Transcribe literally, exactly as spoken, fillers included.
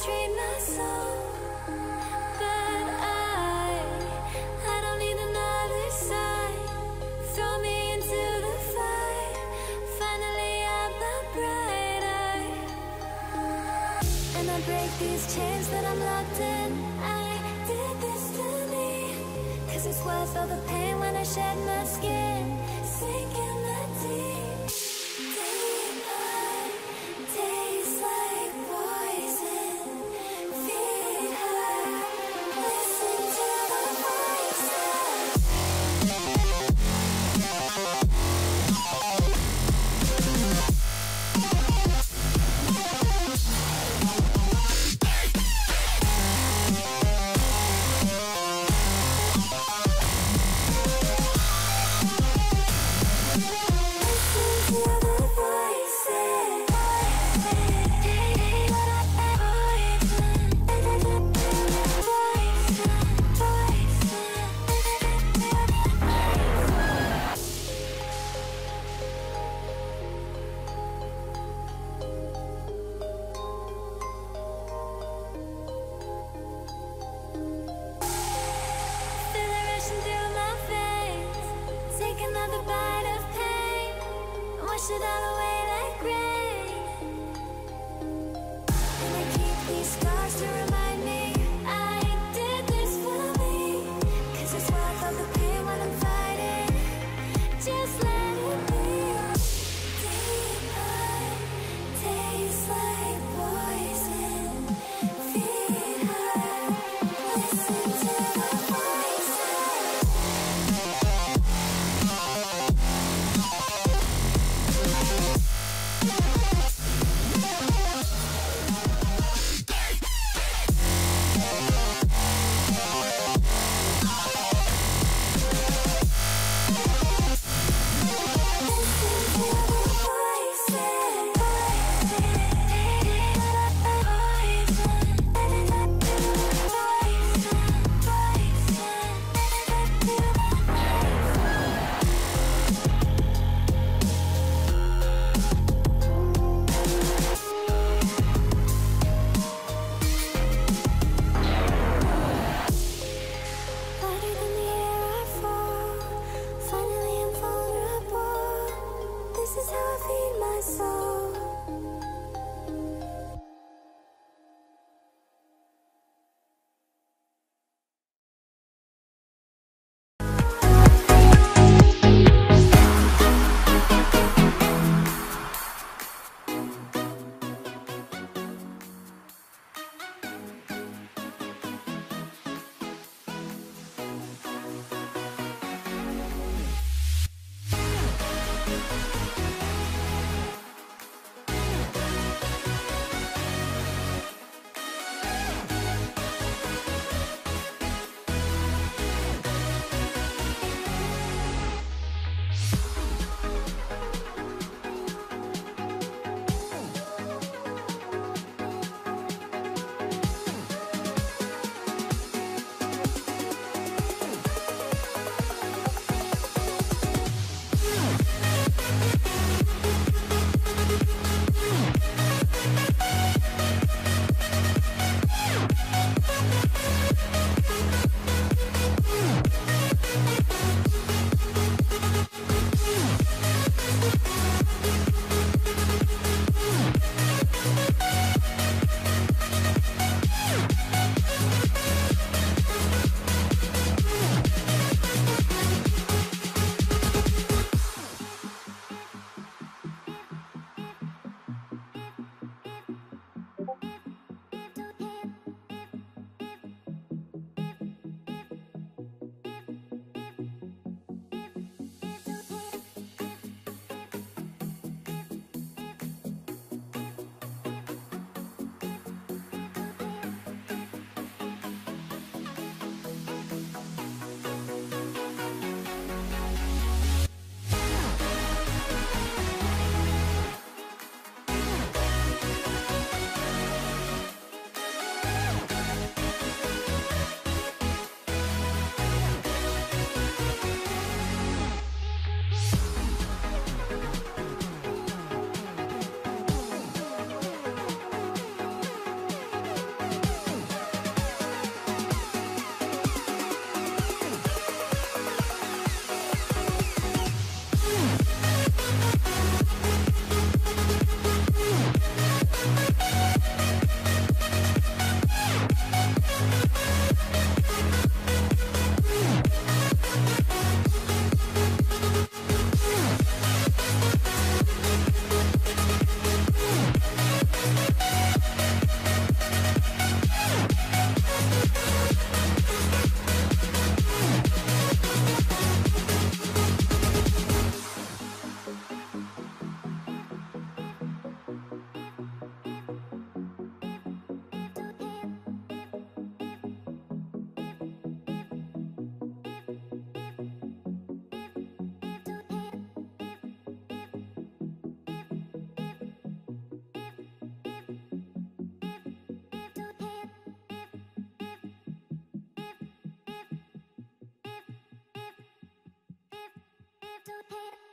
drain my soul. But I, I don't need another side. Throw me into the fire. Finally I'm not brighter. And I break these chains that I'm locked in. I did this to me, 'cause it's worth all the pain when I shed my skin. Sink in the deep, deep blood. Tastes like poison. Feed her, listen to the voices. Wash it all away like rain. And I keep these scars to remind me I did this for me, 'cause it's worth all the pain when I'm fighting. Just let it be. Deep blood tastes like poison. Feed her, listen to the voices. This is how I feed my soul. don't hate